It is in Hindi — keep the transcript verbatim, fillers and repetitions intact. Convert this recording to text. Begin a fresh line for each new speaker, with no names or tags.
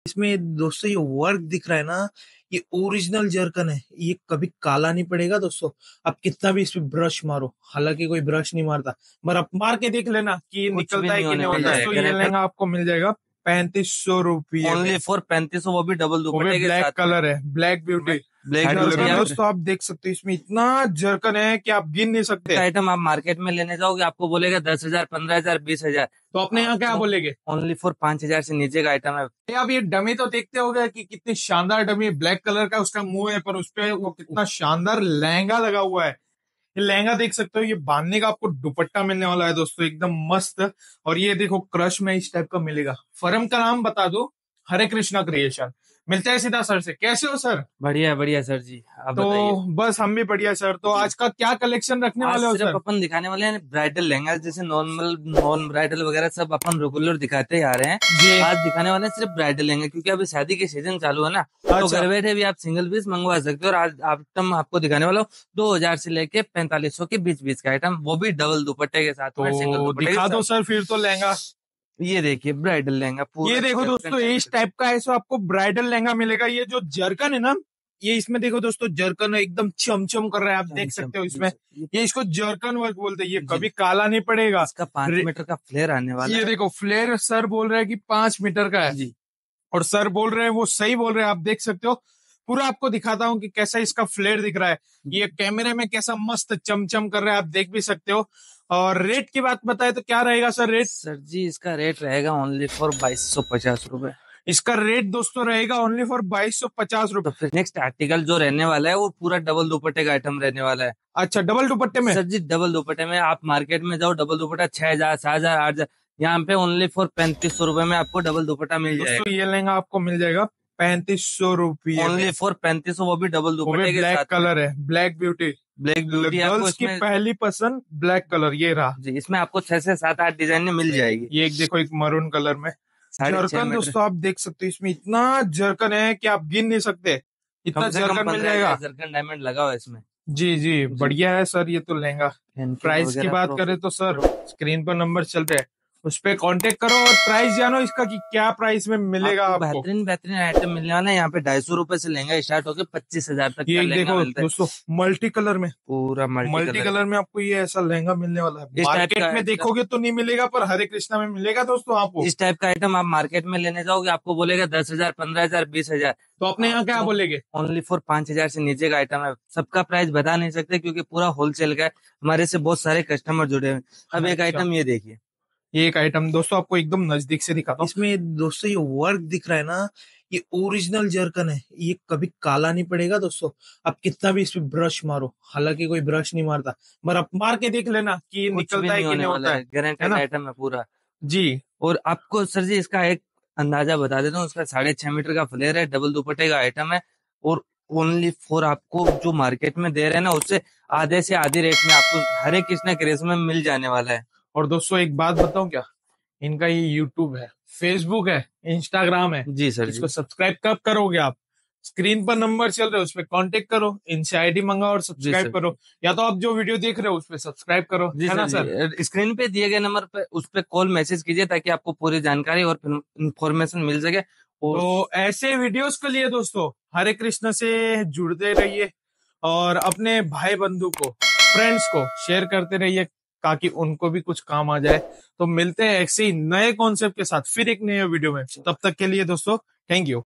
इसमें दोस्तों ये वर्क दिख रहा है ना, ये ओरिजिनल जरकन है। ये कभी काला नहीं पड़ेगा दोस्तों। आप कितना भी इस पे ब्रश मारो, हालांकि कोई ब्रश नहीं मारता, पर आप मार के देख लेना कि ये
कुछ भी
निकलता है
नहीं
कि
होने
नहीं
वाला
होता है।
है।
तो ये
गारंटी
लहंगा आपको मिल जाएगा पैंतीस सौ रुपये
ओनली
में।
फॉर पैंतीस सौ, वो भी डबल
वो भी
दुपट्टे के
ब्लैक
साथ में।
कलर है, black beauty.
Black beauty
jerkin
आप
दोस्तों आप देख सकते हो, इसमें इतना जरकन है कि आप गिन नहीं सकते।
का आइटम आप मार्केट में लेने जाओगे, आपको बोलेगा दस हजार, पंद्रह हजार, बीस हजार।
तो अपने यहाँ क्या बोलेंगे?
ओनली फॉर पांच हजार से नीचे का आइटम है।
ये आप ये डमी तो देखते होगे कि कितनी शानदार डमी है। ब्लैक कलर का उसका मुंह है, पर उस पे वो कितना शानदार लहंगा लगा हुआ है। ये लहंगा देख सकते हो, ये बांधने का आपको दुपट्टा मिलने वाला है दोस्तों, एकदम मस्त। और ये देखो क्रश में इस टाइप का मिलेगा। फर्म का नाम बता दो, हरे कृष्णा क्रिएशन। मिलते हैं सीधा सर से। कैसे हो सर?
बढ़िया बढ़िया सर जी, आप
तो
बताइए।
बस हम भी बढ़िया सर। तो आज का क्या कलेक्शन रखने
आज
वाले हो
सिर्फ
सर?
अपन दिखाने वाले हैं ब्राइडल लहंगा, जैसे नॉर्मल नॉन ब्राइडल वगैरह सब अपन रेगुलर दिखाते ही आ रहे हैं।
जी।
आज दिखाने वाले हैं सिर्फ ब्राइडल लहंगा, क्योंकि अभी शादी के सीजन चालू है ना। तो
अच्छा।
घर बैठे भी आप सिंगल पीस मंगवा सकते हो। और आज आइटम आपको दिखाने वाला हूँ दो हजार से लेके पैंतालीस सौ के बीच बीच का आइटम, वो भी डबल दुपट्टे के साथ में, सिंगल
तो
दुपट्टे के
दिखा दो
साथ।
सर फिर तो लहंगा।
ये देखिए ब्राइडल लहंगा पूरा।
ये देखो दोस्तों, इस टाइप का ऐसा आपको ब्राइडल लहंगा मिलेगा। ये जो जरकन है ना, ये इसमें देखो दोस्तों, जरकन एकदम चमचम कर रहा है, आप देख सकते हो इसमें। ये इसको जरकन वर्क बोलते हैं। ये कभी काला नहीं पड़ेगा।
इसका पांच मीटर का फ्लेयर आने वाला
ये
है।
देखो फ्लेयर सर बोल रहे हैं कि पांच मीटर का है
जी।
और सर बोल रहे हैं वो सही बोल रहे हैं। आप देख सकते हो, पूरा आपको दिखाता हूँ कि कैसा इसका फ्लेयर दिख रहा है। ये कैमरे में कैसा मस्त चमचम कर रहा है, आप देख भी सकते हो। और रेट की बात बताए तो क्या रहेगा सर रेट?
सर जी इसका रेट रहेगा ओनली फॉर बाईस सौ पचास रूपए।
इसका रेट दोस्तों रहेगा ओनली फॉर बाईस सौ पचास
तो
रुपए।
फिर नेक्स्ट आर्टिकल जो रहने वाला है वो पूरा डबल दुपट्टे का आइटम रहने वाला है।
अच्छा, डबल दुपट्टे में?
सर जी डबल दुपट्टे में आप मार्केट में जाओ, डबल दुपट्टा छह हजार, सात हजार, आठ हजार, यहाँ पे ओनली फॉर पैंतीस सौ रुपए में आपको डबल दुपट्टा मिल जाएगा।
दोस्तों ये लहंगा आपको मिल जाएगा पैंतीस सौ रुपये
ओनली फॉर पैंतीस सौ, वो भी डबल दुपट्टे के
ब्लैक
साथ।
कलर है, ब्लैक ब्यूटी।
ब्लैक ब्यूटी आपको
गर्ल्स की
इसमें।
पहली पसंद ब्लैक कलर ये रहा
जी, इसमें आपको छह से सात आठ डिजाइन मिल जाएगी।
ये एक देखो, एक मरून कलर में
साढ़े छह
जरकन।
मीटर
दोस्तों आप देख सकते हो, इसमें इतना जरकन है कि आप गिन नहीं सकते, इतना
कम से कम
जरकन मिल
पंद्रह
जाएगा।
जरकन डायमंड लगा हुआ है इसमें।
जी जी, बढ़िया है सर ये तो लहंगा। प्राइस की बात करें तो सर स्क्रीन पर नंबर चल रहे हैं, उस पे कांटेक्ट करो और प्राइस जानो इसका कि क्या प्राइस में मिलेगा
आपको
आपको।
बेहतरीन बेहतरीन आइटम मिलने वाला है। यहाँ पे ढाई सौ रूपये से लहंगा स्टार्ट होकर पच्चीस हजार तक
ये
का
एक
लहंगा
देखो
मिलता है।
दोस्तों, मल्टी कलर में,
पूरा मल्टी,
मल्टी
कलर,
कलर में आपको ये ऐसा लहंगा मिलने वाला है।
इस टाइप
मार्केट
का
में देखोगे तो नहीं मिलेगा, पर हरे कृष्णा में मिलेगा दोस्तों आपको।
इस टाइप का आइटम आप मार्केट में लेने जाओगे, आपको बोलेगा दस हजार, पंद्रह हजार, बीस हजार।
तो अपने यहाँ क्या बोलेंगे?
ओनली फॉर पांच हजार से नीचे का आइटम है। सबका प्राइस बता नहीं सकते क्योंकि पूरा होलसेल का है, हमारे से बहुत सारे कस्टमर जुड़े हुए हैं। अब एक
अच्छा।
आइटम ये देखिए,
ये एक आइटम दोस्तों आपको एकदम नजदीक से दिखाता हूँ। इसमें दोस्तों ये वर्क दिख रहा है ना, ये ओरिजिनल जरकन है। ये कभी काला नहीं पड़ेगा दोस्तों। आप कितना भी इस पे ब्रश मारो, हालांकि कोई ब्रश नहीं मारता, पर आप मार के देख लेना कि ये
कुछ भी
निकलता है
नहीं
कि
होने
नहीं
वाला
होता
है।
है। है
गारंटेड
ना?
आइटम है पूरा।
जी।
और आपको सर जी इसका एक अंदाजा बता देता हूँ, उसका साढ़े छह मीटर का फ्लेयर है, डबल दुपट्टे का आइटम है। और ओनली फॉर आपको जो मार्केट में दे रहे हैं ना, उससे आधे से आधी रेट में आपको हरे कृष्णा क्रेज में मिल जाने वाला है।
और दोस्तों एक बात बताऊं क्या, इनका ये यूट्यूब है, फेसबुक है, इंस्टाग्राम है।
जी सर जी।
इसको सब्सक्राइब कब करोगे आप? स्क्रीन पर नंबर चल रहे हैं, उस पर कांटेक्ट करो, इनसे आईडी मंगाओ और सब्सक्राइब
सर।
करो, या तो आप जो वीडियो देख रहे हो उस पर सब्सक्राइब करो,
जी
है ना
सर
सर?
जी, स्क्रीन पे दिए गए नंबर पे उस पे कॉल मैसेज कीजिए ताकि आपको पूरी जानकारी और इंफॉर्मेशन मिल सके। और
तो ऐसे वीडियोस के लिए दोस्तों हरे कृष्ण से जुड़ते रहिए और अपने भाई बंधु को, फ्रेंड्स को शेयर करते रहिए ताकि उनको भी कुछ काम आ जाए। तो मिलते हैं ऐसे ही नए कॉन्सेप्ट के साथ फिर एक नए वीडियो में। तब तक के लिए दोस्तों थैंक यू।